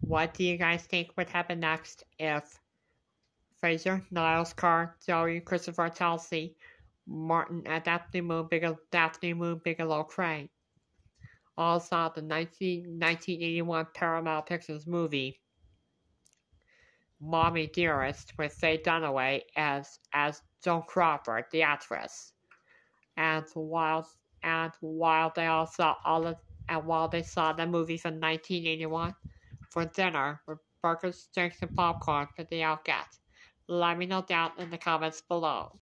What do you guys think would happen next if Frasier, Niles Crane, Joey, Christopher, Chelsea, Martin, and Daphne Moon Bigelow Crane all saw the 1981 Paramount Pictures movie Mommie, Dearest with Faye Dunaway as Joan Crawford, the actress. And while they all saw while they saw the movie from 1981 for dinner with burgers, drinks, and popcorn, did they all get? Let me know down in the comments below.